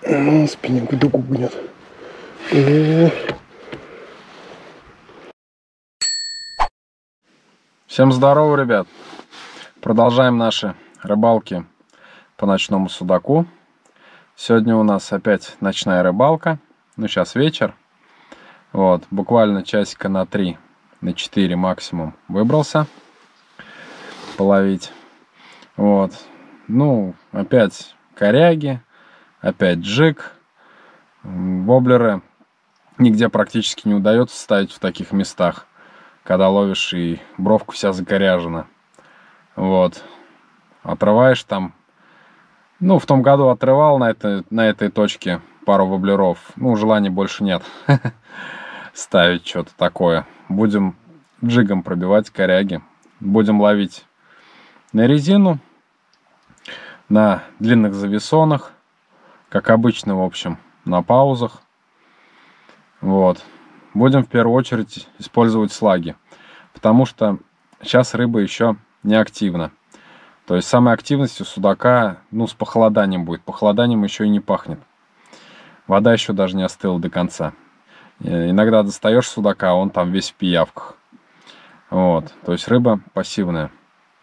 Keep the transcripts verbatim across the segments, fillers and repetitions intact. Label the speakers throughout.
Speaker 1: Спиннинг дугу гнет. И... Всем здорово, ребят! Продолжаем наши рыбалки по ночному судаку. Сегодня у нас опять ночная рыбалка. Ну, сейчас вечер. Вот, буквально часика на три, на четыре максимум выбрался половить. Вот. Ну, опять коряги, опять джиг. Воблеры нигде практически не удается ставить в таких местах, когда ловишь и бровка вся закоряжена. Вот. Отрываешь там. Ну, в том году отрывал на, это, на этой точке пару воблеров. Ну, желания больше нет ставить что-то такое. Будем джигом пробивать коряги. Будем ловить на резину, на длинных завесонах, как обычно, в общем, на паузах. Вот. Будем в первую очередь использовать слаги, потому что сейчас рыба еще не активна. То есть самой активностью судака, ну, с похолоданием будет. Похолоданием еще и не пахнет. Вода еще даже не остыла до конца. Иногда достаешь судака, а он там весь в пиявках. Вот. То есть рыба пассивная.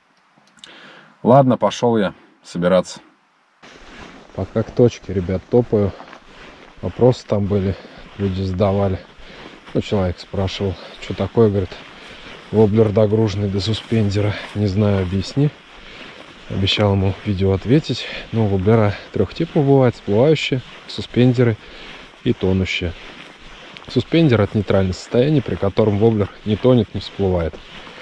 Speaker 1: Ладно, пошел я собираться. Пока к точке, ребят, топаю. Вопросы там были, люди задавали. Ну, человек спрашивал, что такое, говорит, воблер догруженный до суспендера. Не знаю, объясни. Обещал ему в видео ответить. Ну, воблера трех типов бывает: всплывающие, суспендеры и тонущие. Суспендер — это нейтральное состояние, при котором воблер не тонет, не всплывает.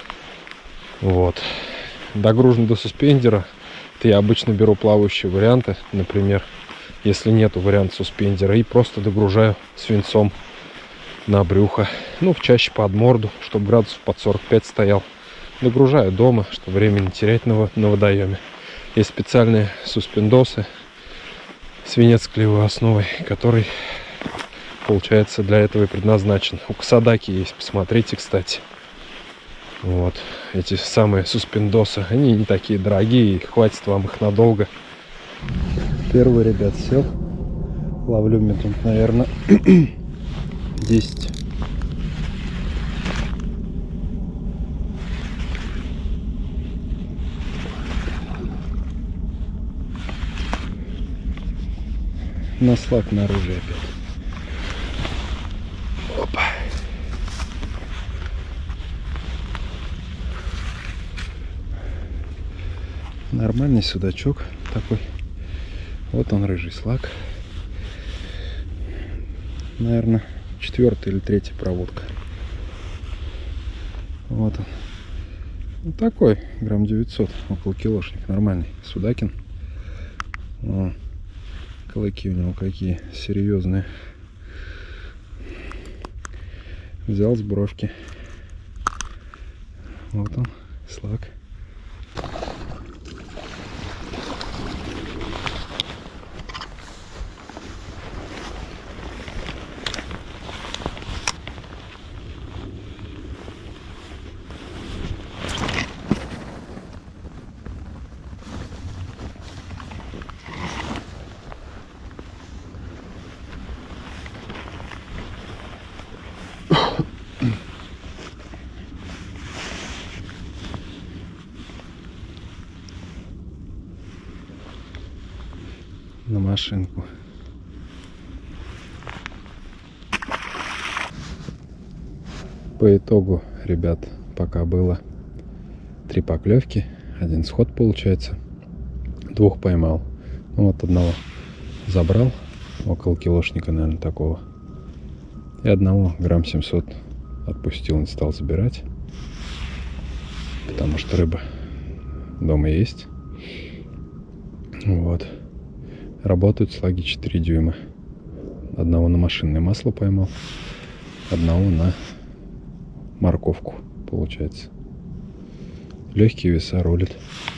Speaker 1: Вот. Догружен до суспендера, то я обычно беру плавающие варианты, например, если нету варианта суспендера, и просто догружаю свинцом на брюхо, ну, чаще под морду, чтобы градусов под сорок пять стоял. Догружаю дома, чтобы время не терять на, на водоеме. Есть специальные суспендосы, свинец с клеевой основой, который, получается, для этого и предназначен. У Касадаки есть, посмотрите, кстати. Вот, эти самые суспендосы, они не такие дорогие, и хватит вам их надолго. Первый, ребят, сел. Ловлю минут, наверное, десять. На слаг на оружие опять. Опа. Нормальный судачок такой. Вот он, рыжий слаг. Наверное, четвертая или третья проводка. Вот он. Вот такой, грамм девятьсот, около килошник. Нормальный судакин. О, клыки у него какие серьезные. Взял с бровки. Вот он, слаг. На машинку. По итогу, ребят, пока было три поклевки, один сход получается, двух поймал. Ну, вот одного забрал, около килошника, наверное, такого, и одного грамм семьсот отпустил, не стал забирать, потому что рыба дома есть. Вот. Работают слаги четыре дюйма. Одного на машинное масло поймал, одного на морковку, получается. Легкие веса рулят.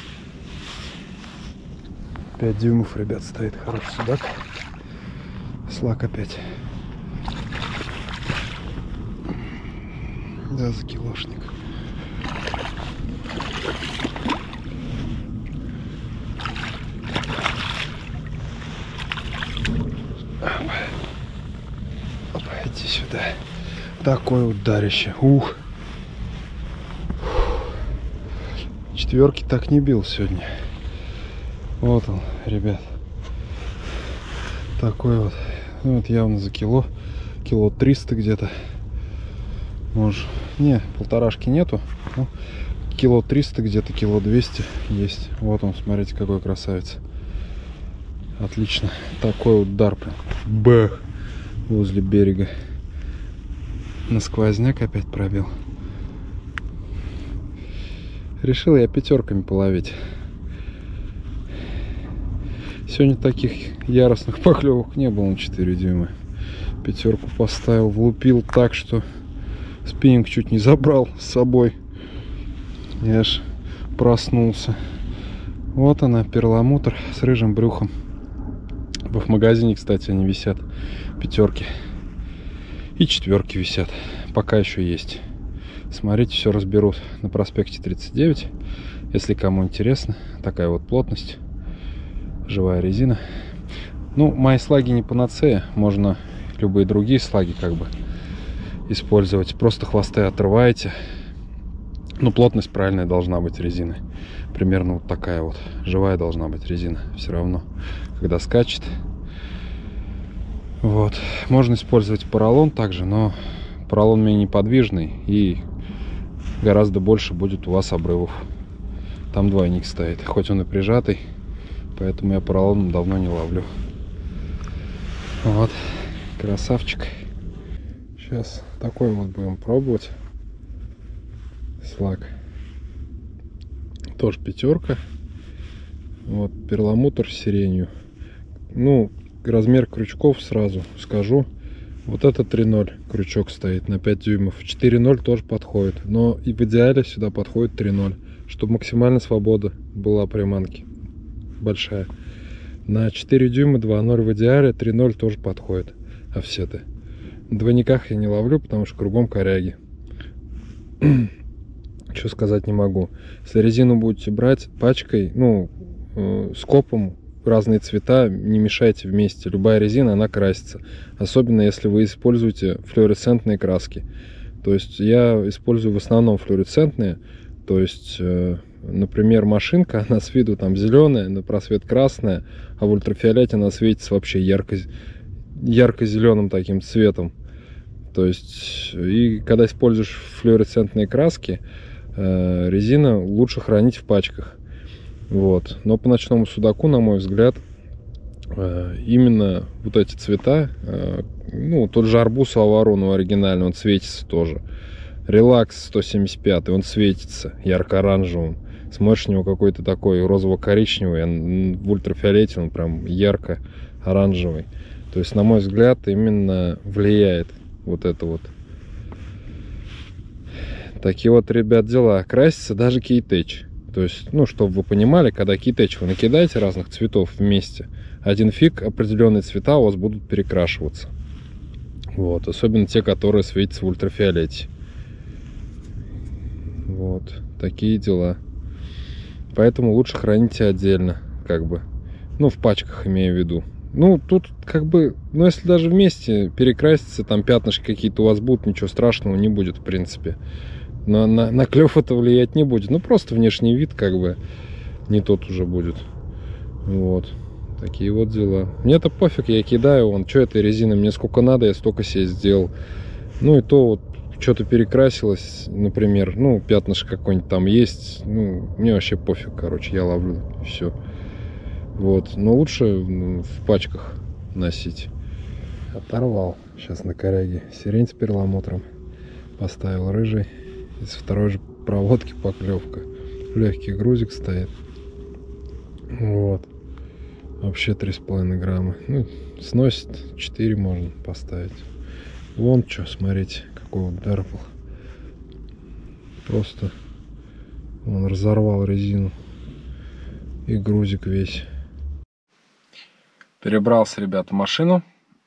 Speaker 1: пять дюймов, ребят, стоит хороший судак. Слаг опять. Да, за килошник. Опа. Опа, иди сюда. Такое ударище. Ух. Четверки так не бил сегодня. Вот он, ребят. Такой вот. Ну, вот явно за кило. Кило триста где-то. Может. Не, полторашки нету. Ну, кило триста где-то, кило двести есть. Вот он, смотрите, какой красавец. Отлично. Такой удар прям. Бэх. Возле берега. На сквозняк опять пробил. Решил я пятерками половить. Сегодня таких яростных поклевок не было на четыре дюйма. Пятерку поставил, влупил так, что спиннинг чуть не забрал с собой. Я аж проснулся. Вот она, перламутр с рыжим брюхом. В их магазине, кстати, они висят. Пятерки. И четверки висят. Пока еще есть. Смотрите, все разберут на проспекте тридцать девять. Если кому интересно, такая вот плотность. Живая резина. Ну, мои слаги не панацея. Можно любые другие слаги как бы использовать. Просто хвосты отрываете. Ну, плотность правильная должна быть резины. Примерно вот такая вот. Живая должна быть резина. Все равно, когда скачет. Вот. Можно использовать поролон также, но поролон менее неподвижный и гораздо больше будет у вас обрывов. Там двойник стоит, хоть он и прижатый, поэтому я поролоном давно не ловлю. Вот, красавчик. Сейчас такой вот будем пробовать. Слаг. Тоже пятерка. Вот, перламутр с сиренью. Ну, размер крючков сразу скажу. Вот это три ноль крючок стоит на пять дюймов. четыре ноль тоже подходит. Но и в идеале сюда подходит три ноль. Чтобы максимальная свобода была приманки. Большая. На четыре дюйма два ноль в идеале. три ноль тоже подходит. Офсеты. На двойниках я не ловлю, потому что кругом коряги. Что сказать не могу. Если резину будете брать пачкой, ну, э, скопом, разные цвета, не мешайте вместе. Любая резина, она красится. Особенно, если вы используете флуоресцентные краски. То есть, я использую в основном флуоресцентные. То есть, э, например, машинка, она с виду там зеленая, на просвет красная, а в ультрафиолете она светится вообще ярко, ярко-зеленым таким цветом. То есть, и когда используешь флуоресцентные краски, э, резина лучше хранить в пачках. Вот. Но по ночному судаку, на мой взгляд, э, именно вот эти цвета, э, ну, тот же арбуз Аварон оригинальный, он светится тоже. Релакс сто семьдесят пять, он светится ярко-оранжевым. Смотришь, у него какой-то такой розово-коричневый, в ультрафиолете он прям ярко-оранжевый. То есть, на мой взгляд, именно влияет вот это вот. Такие вот, ребят, дела. Красится даже Кейтеч. То есть, ну, чтобы вы понимали, когда Кейтеч вы накидаете разных цветов вместе, один фиг, определенные цвета у вас будут перекрашиваться. Вот. Особенно те, которые светятся в ультрафиолете. Вот. Такие дела. Поэтому лучше храните отдельно, как бы. Ну, в пачках имею в виду. Ну, тут как бы, ну, если даже вместе перекраситься, там пятнышки какие-то у вас будут, ничего страшного не будет, в принципе. На, на, на клев это влиять не будет. Ну, просто внешний вид, как бы, не тот уже будет. Вот. Такие вот дела. Мне-то пофиг, я кидаю, вон, что этой резины, мне сколько надо, я столько себе сделал. Ну, и то вот, что-то перекрасилось, например, ну, пятнышко какое-нибудь там есть. Ну, мне вообще пофиг, короче, я ловлю, все. Вот, но лучше, ну, в пачках носить. Оторвал сейчас на коряге сирень с перламутром. Поставил рыжий. Из второй же проводки поклевка. Легкий грузик стоит. Вот. Вообще три с половиной грамма. Ну, сносит четыре можно поставить. Вон что, смотрите, какой удар был. Просто он разорвал резину. И грузик весь. Перебрался, ребят, в машину.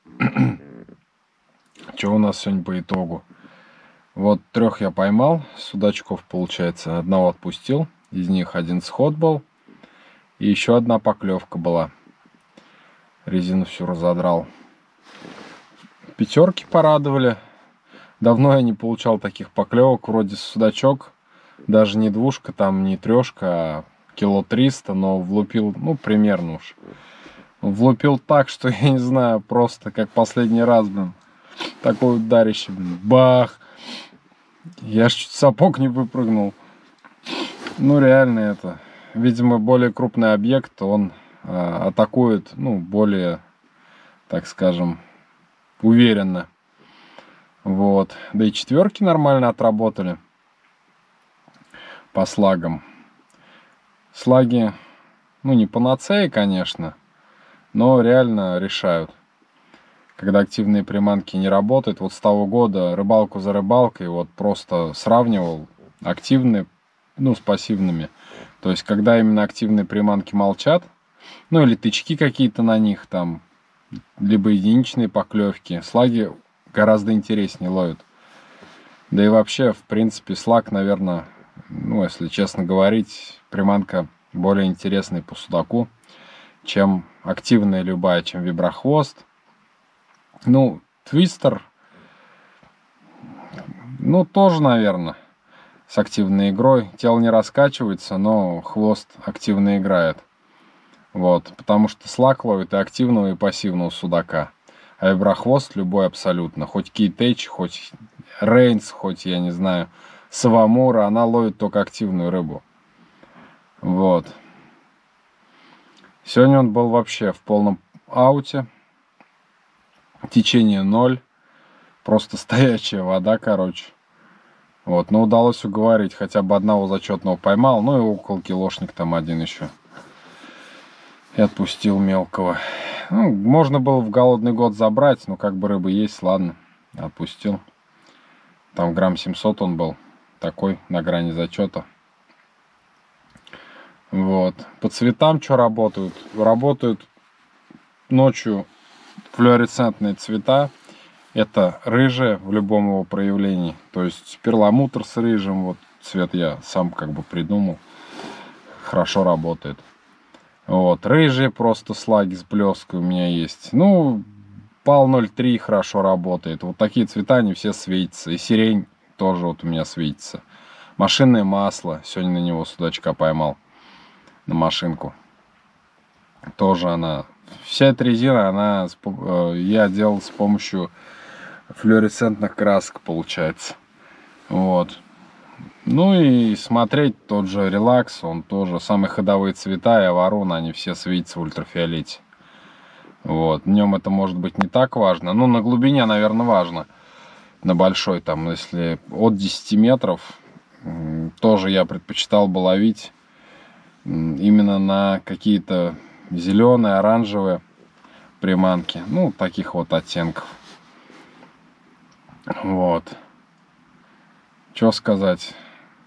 Speaker 1: Что у нас сегодня по итогу? Вот трех я поймал, судачков, получается, одного отпустил. Из них один сход был. И еще одна поклевка была. Резину всю разодрал. Пятерки порадовали. Давно я не получал таких поклевок. Вроде судачок, даже не двушка, там не трешка, а кило триста, но влупил, ну, примерно уж. Влупил так, что я не знаю, просто как последний раз, блин. Такое ударище, блин. Бах! Я ж чуть сапог не выпрыгнул. Ну, реально это. Видимо, более крупный объект, он э, атакует, ну, более, так скажем, уверенно. Вот. Да и четверки нормально отработали по слагам. Слаги, ну, не панацея, конечно, но реально решают. Когда активные приманки не работают. Вот с того года рыбалку за рыбалкой вот просто сравнивал активные, ну, с пассивными. То есть, когда именно активные приманки молчат, ну, или тычки какие-то на них там, либо единичные поклевки, слаги гораздо интереснее ловят. Да и вообще, в принципе, слаг, наверное, ну, если честно говорить, приманка более интересная по судаку, чем активная любая, чем виброхвост. Ну, твистер, ну, тоже, наверное, с активной игрой. Тело не раскачивается, но хвост активно играет. Вот, потому что слаг ловит и активного, и пассивного судака. А виброхвост любой абсолютно. Хоть кейтейч, хоть рейнс, хоть, я не знаю, савамура, она ловит только активную рыбу. Вот. Сегодня он был вообще в полном ауте. Течение ноль. Просто стоячая вода, короче. Вот, но удалось уговорить. Хотя бы одного зачетного поймал. Ну и около килошник там один еще. И отпустил мелкого. Ну, можно было в голодный год забрать, но как бы рыба есть, ладно. Отпустил. Там грамм семьсот он был. Такой, на грани зачета. Вот. По цветам что работают? Работают ночью флуоресцентные цвета. Это рыжие в любом его проявлении. То есть перламутр с рыжим. Вот цвет я сам как бы придумал. Хорошо работает. Вот. Рыжие просто слаги с блеской у меня есть. Ну, пал ноль три хорошо работает. Вот такие цвета, они все светятся. И сирень тоже вот у меня светится. Машинное масло. Сегодня на него судачка поймал. На машинку. Тоже она... Вся эта резина, она... Я делал с помощью флуоресцентных красок, получается. Вот. Ну и смотреть тот же релакс. Он тоже... Самые ходовые цвета и аварона, они все светятся в ультрафиолете. Вот. Днем это может быть не так важно. Ну, на глубине, наверное, важно. На большой, там, если от десяти метров, тоже я предпочитал бы ловить именно на какие-то зеленые, оранжевые приманки. Ну, таких вот оттенков. Вот. Что сказать?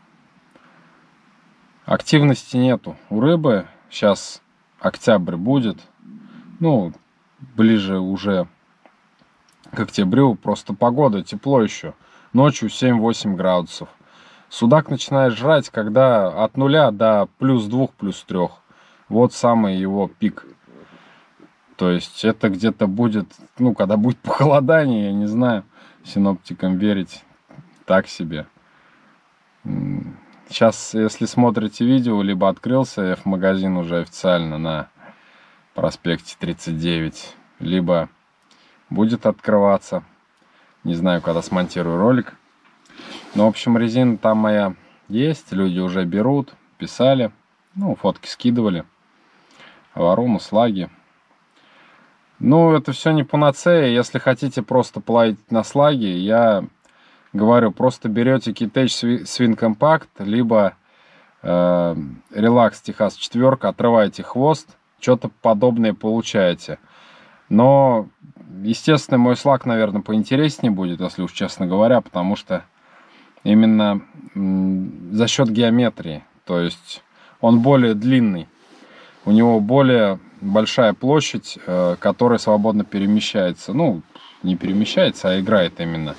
Speaker 1: Активности нету у рыбы. Сейчас октябрь будет. Ну, ближе уже к октябрю. Просто погода, тепло еще. Ночью семь-восемь градусов. Судак начинает жрать, когда от нуля до плюс двух, плюс трех. Вот самый его пик. То есть это где-то будет, ну, когда будет похолодание, я не знаю, синоптикам верить, так себе. Сейчас, если смотрите видео, либо открылся F-магазин уже официально на проспекте тридцать девять, либо будет открываться. Не знаю, когда смонтирую ролик. Ну, в общем, резина там моя есть, люди уже берут, писали, ну, фотки скидывали, варуну, слаги. Ну, это все не панацея. Если хотите просто половить на слаге, я говорю, просто берете Кейтейч Swing Compact, либо э, Relax Техас четверка, отрываете хвост, что-то подобное получаете. Но, естественно, мой слаг, наверное, поинтереснее будет, если уж честно говоря, потому что именно за счет геометрии. То есть он более длинный. У него более большая площадь, которая свободно перемещается. Ну, не перемещается, а играет именно.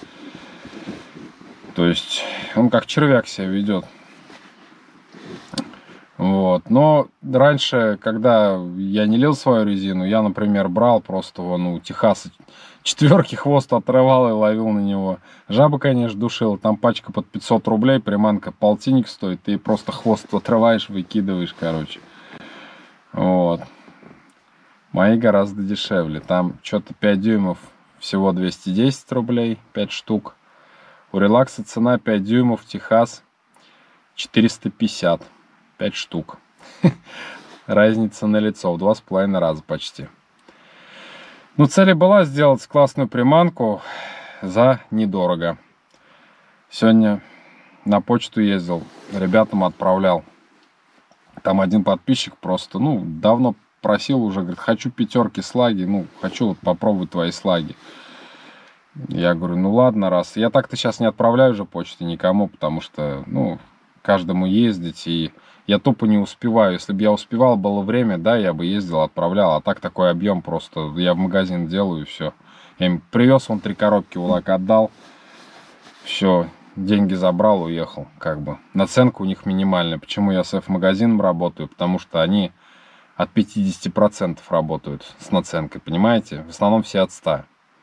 Speaker 1: То есть он как червяк себя ведет. Вот. Но раньше, когда я не лил свою резину, я, например, брал просто вон у Техаса четверки, хвост отрывал и ловил на него. Жаба, конечно, душила. Там пачка под пятьсот рублей, приманка полтинник стоит. Ты просто хвост отрываешь, выкидываешь, короче. Вот. Мои гораздо дешевле. Там что-то пять дюймов, всего двести десять рублей, пять штук. У релакса цена пять дюймов, Техас четыреста пятьдесят, пять штук. Разница налицо в два с половиной раза почти. Ну, цель была сделать классную приманку за недорого. Сегодня на почту ездил, ребятам отправлял. Там один подписчик просто, ну, давно просил уже, говорит, хочу пятерки слаги, ну, хочу вот попробовать твои слаги. Я говорю, ну ладно, раз. Я так-то сейчас не отправляю уже почты никому, потому что, ну, каждому ездить, и я тупо не успеваю. Если бы я успевал, было время, да, я бы ездил, отправлял. А так такой объем просто, я в магазин делаю, и все. Я им привез, он три коробки УЛАК отдал, все, деньги забрал, уехал, как бы. Наценка у них минимальная. Почему я с F-магазином работаю? Потому что они от пятидесяти процентов работают с наценкой, понимаете? В основном все от ста.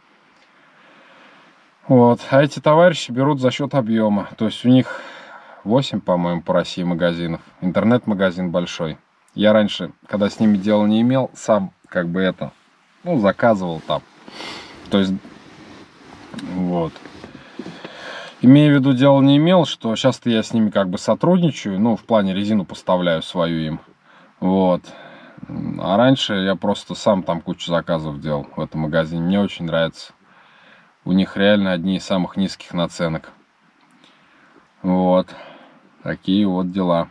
Speaker 1: Вот. А эти товарищи берут за счет объема. То есть у них восемь, по-моему, по России магазинов. Интернет-магазин большой. Я раньше, когда с ними дела не имел, сам как бы это, ну, заказывал там. То есть, вот. Имея в виду, дела не имел, что сейчас-то я с ними как бы сотрудничаю, ну, в плане резину поставляю свою им. Вот. А раньше я просто сам там кучу заказов делал в этом магазине. Мне очень нравится. У них реально одни из самых низких наценок. Вот. Такие вот дела.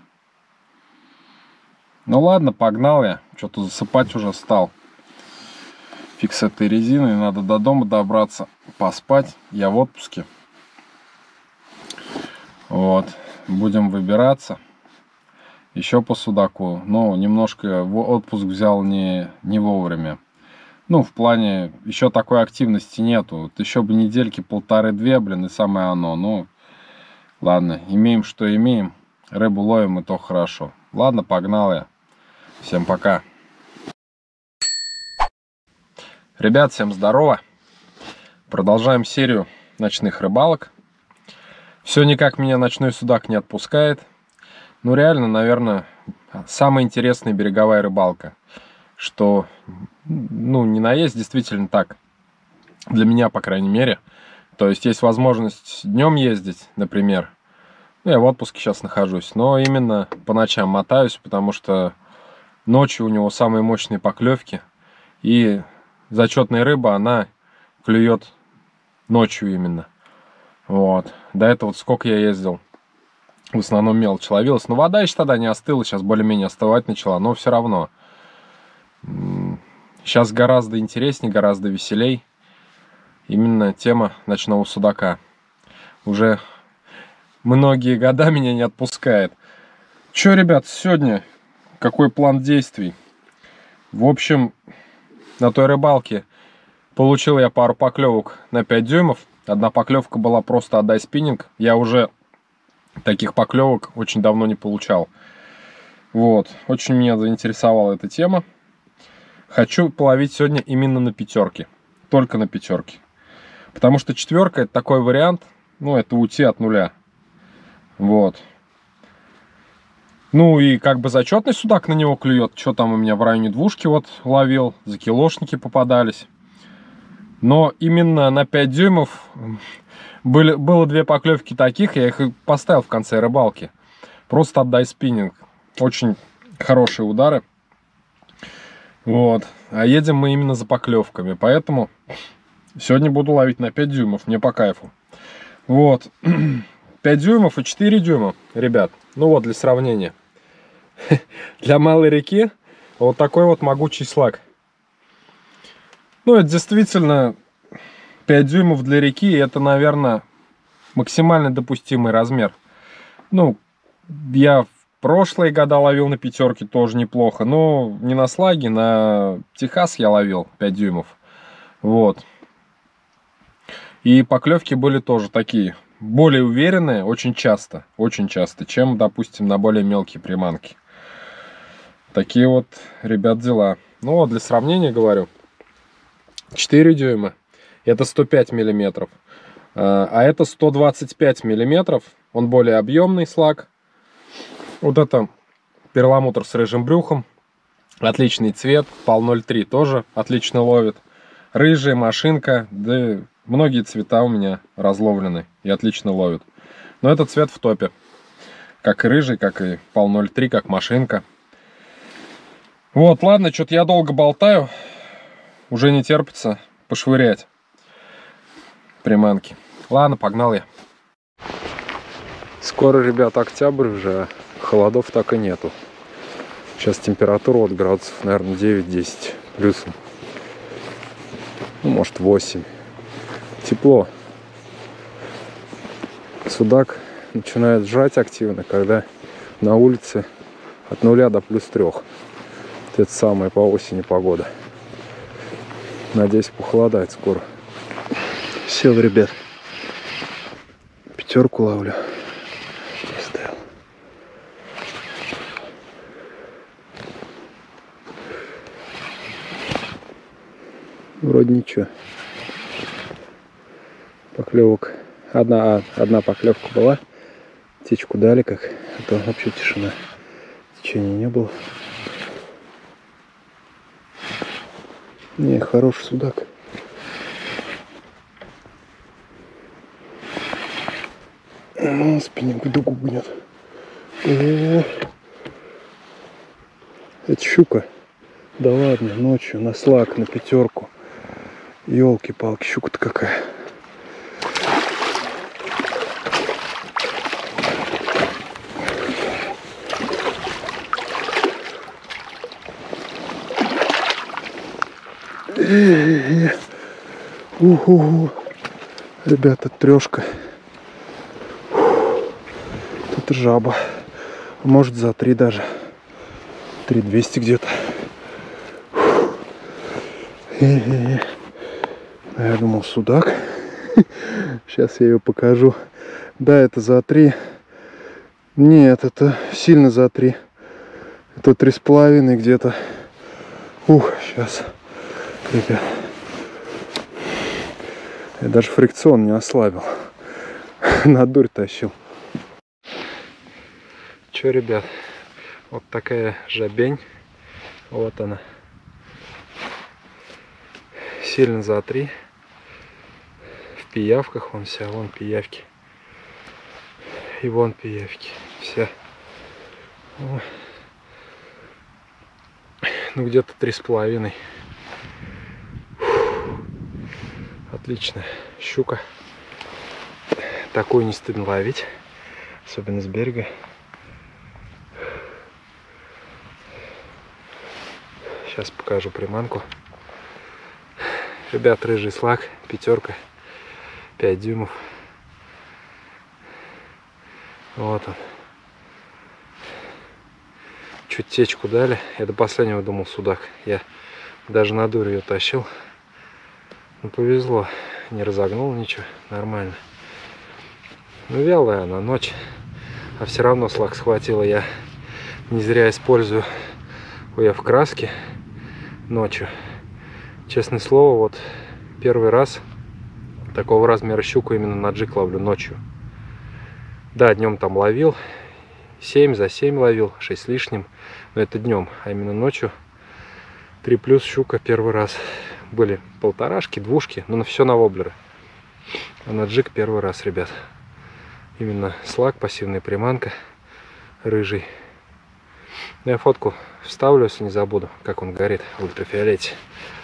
Speaker 1: Ну ладно, погнал я. Что-то засыпать уже стал. Фиг с этой резиной. Надо до дома добраться, поспать. Я в отпуске. Вот. Будем выбираться. Еще по судаку. Но немножко в отпуск взял не, не вовремя. Ну, в плане, еще такой активности нету. Вот еще бы недельки полторы-две, блин, и самое оно. Ну, ладно, имеем, что имеем. Рыбу ловим, и то хорошо. Ладно, погнал я. Всем пока. Ребят, всем здорово. Продолжаем серию ночных рыбалок. Все никак меня ночной судак не отпускает. Ну, реально, наверное, самая интересная береговая рыбалка. Что, ну, не наесть, действительно так. Для меня, по крайней мере. То есть, есть возможность днем ездить, например. Ну, я в отпуске сейчас нахожусь. Но именно по ночам мотаюсь, потому что ночью у него самые мощные поклевки. И зачетная рыба, она клюет ночью именно. Вот. До этого вот сколько я ездил. В основном мелочь ловилась. Но вода еще тогда не остыла. Сейчас более-менее остывать начала. Но все равно. Сейчас гораздо интереснее, гораздо веселей именно тема ночного судака. Уже многие года меня не отпускает. Че, ребят, сегодня какой план действий? В общем, на той рыбалке получил я пару поклевок на пять дюймов. Одна поклевка была просто отдай спиннинг. Я уже таких поклевок очень давно не получал. Вот, очень меня заинтересовала эта тема. Хочу половить сегодня именно на пятерке. Только на пятерке. Потому что четверка — это такой вариант. Ну, это уйти от нуля. Вот. Ну, и как бы зачетный судак на него клюет. Что там у меня в районе двушки вот ловил. Закилошники попадались. Но именно на пять дюймов были, было две поклевки таких. Я их и поставил в конце рыбалки. Просто отдай спиннинг. Очень хорошие удары. Вот. А едем мы именно за поклевками. Поэтому сегодня буду ловить на пять дюймов. Мне по кайфу. Вот. пять дюймов и четыре дюйма, ребят. Ну вот, для сравнения. Для малой реки вот такой вот могучий слаг. Ну, это действительно пять дюймов для реки. Это, наверное, максимально допустимый размер. Ну, я в прошлые года ловил на пятерке тоже неплохо. Но не на слаге, на Техас я ловил пять дюймов. Вот. И поклевки были тоже такие, более уверенные, очень часто, очень часто, чем, допустим, на более мелкие приманки. Такие вот, ребят, дела. Ну вот, для сравнения говорю, четыре дюйма, это сто пять миллиметров, а это сто двадцать пять миллиметров, он более объемный слаг. Вот это перламутр с рыжим брюхом, отличный цвет, пал ноль три тоже отлично ловит. Рыжая машинка, да многие цвета у меня разловлены и отлично ловят. Но этот цвет в топе, как и рыжий, как и пал ноль три, как машинка. Вот, ладно, что-то я долго болтаю. Уже не терпится пошвырять приманки. Ладно, погнал я. Скоро, ребят, октябрь уже, а холодов так и нету. Сейчас температура от градусов, наверное, девять-десять плюсом. Ну, может, восемь. Тепло. Судак начинает жрать активно, когда на улице от нуля до плюс трех. Это самая по осени погода. Надеюсь, похолодает скоро. Сел, ребят. Пятерку ловлю. Поставил. Вроде ничего. Поклевок. Одна, одна поклевка была. Птичку дали как. А то вообще тишина. Течения не было. Не, хороший судак. Ну, спиннинг дугу гнет. О, это щука. Да ладно, ночью на слаг, на пятерку. Ёлки-палки, щука-то какая. Уху, ребята, трешка. Тут жаба. Может, за три даже. три двести где-то. Я думал, судак. Сейчас я ее покажу. Да, это за три. Нет, это сильно за три. Это три с половиной где-то. Ух, сейчас. Ребят. Я даже фрикцион не ослабил. На дурь тащил. Че, ребят, вот такая жабень. Вот она. Сильно за три. В пиявках вон вся, вон пиявки. И вон пиявки. Вся. О. Ну где-то три с половиной. Отлично. Щука. Такую не стыдно ловить. Особенно с берега. Сейчас покажу приманку. Ребят, рыжий слаг, пятерка, пять дюймов. Вот он. Чуть течку дали. Я до последнего думал судак. Я даже на дурь ее тащил. Ну, повезло. Не разогнул ничего. Нормально. Ну, вялая она, ночь. А все равно слаг схватила. Я не зря использую ой, я в краске ночью. Честное слово, вот первый раз такого размера щуку именно на джиг ловлю ночью. Да, днем там ловил. семь за семь ловил, шесть с лишним. Но это днем, а именно ночью. три плюс щука первый раз. Были полторашки, двушки, но на все на воблеры. А на джиг первый раз, ребят. Именно слаг, пассивная приманка, рыжий. Я фотку вставлю, если не забуду, как он горит в ультрафиолете.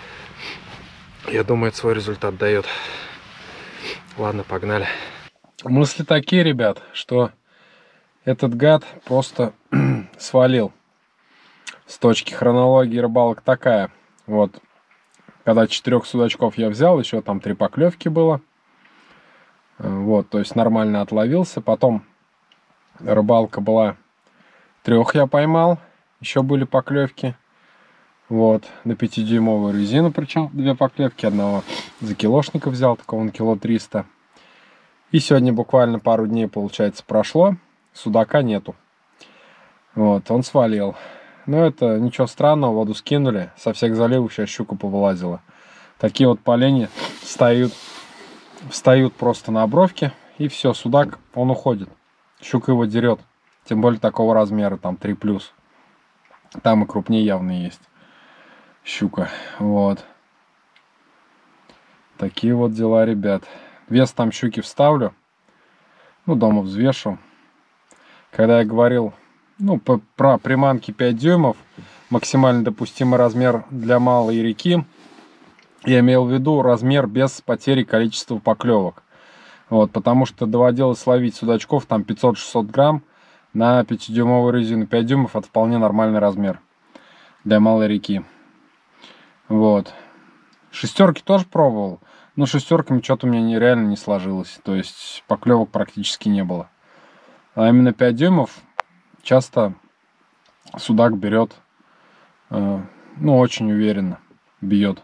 Speaker 1: Я думаю, это свой результат дает. Ладно, погнали. Мысли такие, ребят, что этот гад просто свалил. С точки хронологии рыбалок такая. Вот, когда четырех судачков я взял, еще там три поклевки было. Вот, то есть нормально отловился. Потом рыбалка была, трех я поймал. Еще были поклевки. Вот, на пятидюймовую резину, причем две поклевки. Одного за килошника взял, такого на кило триста. И сегодня буквально пару дней, получается, прошло. Судака нету. Вот, он свалил. Но это ничего странного, воду скинули, со всех заливов сейчас щука повылазила. Такие вот поленья встают, встают просто на обровке, и все, судак, он уходит. Щука его дерет, тем более такого размера, там три плюс. Там и крупнее явно есть щука, вот. Такие вот дела, ребят. Вес там щуки вставлю, ну, дома взвешу. Когда я говорил, ну, по, про приманки пять дюймов, максимально допустимый размер для малой реки, я имел в виду размер без потери количества поклевок. Вот, потому что доводилось ловить судачков там пятьсот-шестьсот грамм на пятидюймовую резину. пять дюймов это вполне нормальный размер для малой реки. Вот. Шестерки тоже пробовал, но шестерками что-то у меня не, реально не сложилось. То есть поклевок практически не было. А именно пять дюймов часто судак берет, э, ну, очень уверенно бьет.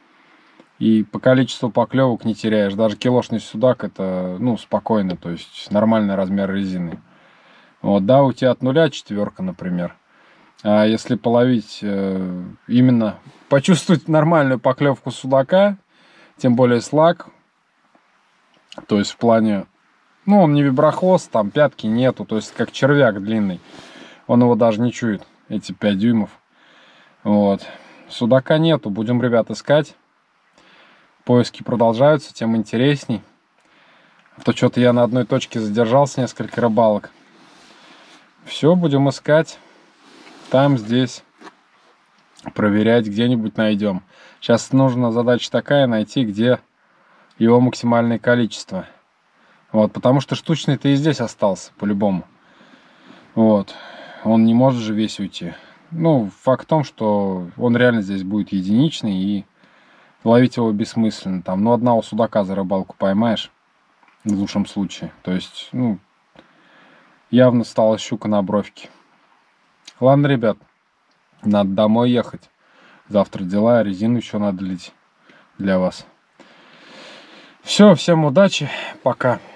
Speaker 1: И по количеству поклевок не теряешь. Даже килошный судак это, ну, спокойно, то есть нормальный размер резины. Вот, да, у тебя от нуля четверка, например. А если половить, э, именно почувствовать нормальную поклевку судака, тем более слаг, то есть в плане, ну, он не виброхвост, там пятки нету, то есть как червяк длинный. Он его даже не чует, эти пять дюймов. Вот. Судака нету, будем, ребят, искать. Поиски продолжаются, тем интересней. А то что-то я на одной точке задержался, несколько рыбалок. Все, будем искать. Там, здесь. Проверять, где-нибудь найдем. Сейчас нужна задача такая, найти, где его максимальное количество. Вот, потому что штучный-то и здесь остался, по-любому. Вот. Он не может же весь уйти. Ну, факт в том, что он реально здесь будет единичный, и ловить его бессмысленно. Там, ну, одного судака за рыбалку поймаешь, в лучшем случае. То есть, ну, явно стала щука на бровке. Ладно, ребят, надо домой ехать. Завтра дела, резину еще надо лить для вас. Все, всем удачи, пока.